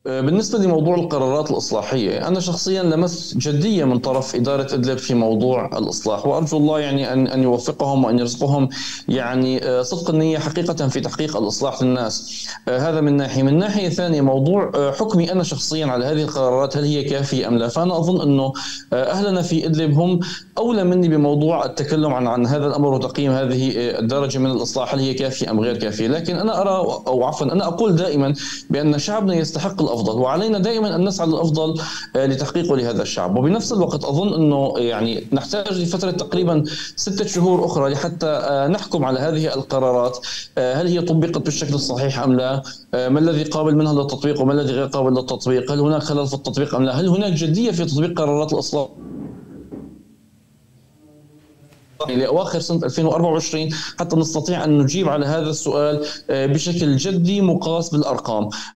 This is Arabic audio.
بالنسبة لموضوع القرارات الإصلاحية، أنا شخصيا لمست جدية من طرف إدارة إدلب في موضوع الإصلاح، وأرجو الله يعني أن يوفقهم وأن يرزقهم يعني صدق النية حقيقة في تحقيق الإصلاح للناس. هذا من ناحية. من ناحية ثانية، موضوع حكمي أنا شخصيا على هذه القرارات هل هي كافية أم لا، فأنا أظن أنه أهلنا في إدلب هم أولى مني بموضوع التكلم عن هذا الأمر وتقييم هذه الدرجة من الإصلاح هل هي كافية أم غير كافية. لكن أنا أرى، أو عفوا أنا أقول دائما بأن شعبنا يستحق الأفضل، وعلينا دائما أن نسعى للأفضل لتحقيقه لهذا الشعب. وبنفس الوقت أظن أنه يعني نحتاج لفترة تقريبا 6 شهور أخرى لحتى نحكم على هذه القرارات هل هي طبقت بالشكل الصحيح أم لا، ما الذي قابل منها للتطبيق وما الذي غير قابل للتطبيق، هل هناك خلل في التطبيق أم لا، هل هناك جدية في تطبيق قرارات الإصلاح لأواخر سنة 2024 حتى نستطيع أن نجيب على هذا السؤال بشكل جدي مقاس بالأرقام.